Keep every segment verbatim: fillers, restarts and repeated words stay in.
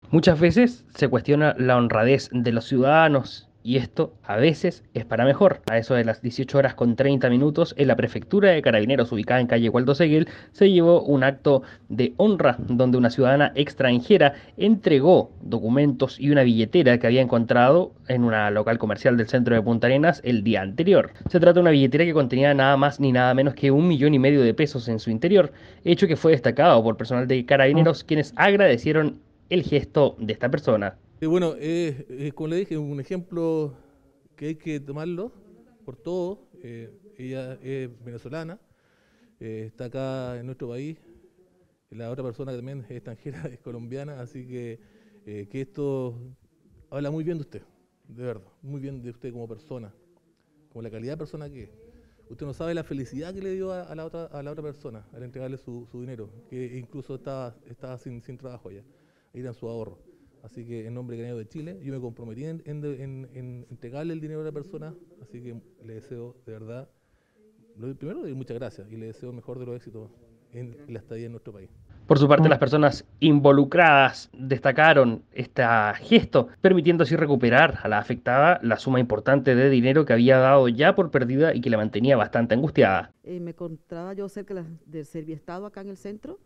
Muchas veces se cuestiona la honradez de los ciudadanos y esto a veces es para mejor. A eso de las dieciocho horas con treinta minutos, en la prefectura de Carabineros ubicada en calle Waldo Seguel, se llevó un acto de honra donde una ciudadana extranjera entregó documentos y una billetera que había encontrado en una local comercial del centro de Punta Arenas el día anterior. Se trata de una billetera que contenía nada más ni nada menos que un millón y medio de pesos en su interior, hecho que fue destacado por personal de Carabineros quienes agradecieron el gesto de esta persona. Y bueno, eh, eh, como le dije, un ejemplo que hay que tomarlo por todo. Eh, ella es venezolana, eh, está acá en nuestro país. La otra persona que también es extranjera, es colombiana, así que, eh, que esto habla muy bien de usted, de verdad, muy bien de usted como persona, como la calidad de persona que es. Usted no sabe la felicidad que le dio a, a la, otra, a la otra persona al entregarle su, su dinero, que incluso estaba, estaba sin, sin trabajo allá, ahí eran su ahorro. Así que en nombre de Carabineros de Chile, yo me comprometí en, en, en, en entregarle el dinero a la persona, así que le deseo de verdad, lo primero, muchas gracias y le deseo el mejor de los éxitos en la estadía en nuestro país. Por su parte, las personas involucradas destacaron este gesto, permitiendo así recuperar a la afectada la suma importante de dinero que había dado ya por perdida y que la mantenía bastante angustiada. Eh, me encontraba yo cerca de la- del Serviestado acá en el centro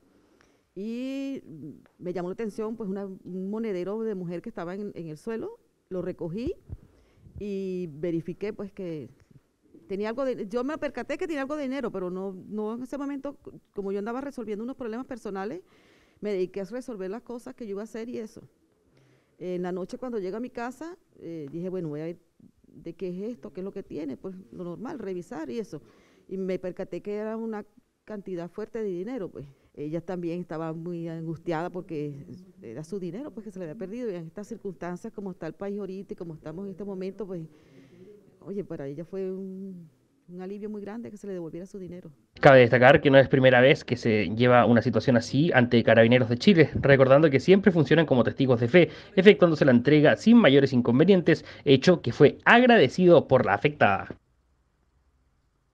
y mm, me llamó la atención pues una- un monedero de mujer que estaba en, en el suelo, lo recogí y verifiqué pues que tenía algo de, yo me percaté que tenía algo de dinero, pero no, no en ese momento, c- como yo andaba resolviendo unos problemas personales, me dediqué a resolver las cosas que yo iba a hacer y eso. En la noche cuando llego a mi casa, eh, dije, bueno, voy a ver de qué es esto, qué es lo que tiene, pues lo normal, revisar y eso. Y me percaté que era una cantidad fuerte de dinero, pues. Ella también estaba muy angustiada porque era su dinero, pues que se le había perdido. Y en estas circunstancias, como está el país ahorita y como estamos en este momento, pues, oye, para ella fue un, un alivio muy grande que se le devolviera su dinero. Cabe destacar que no es primera vez que se lleva una situación así ante Carabineros de Chile, recordando que siempre funcionan como testigos de fe, efectuándose la entrega sin mayores inconvenientes, hecho que fue agradecido por la afectada.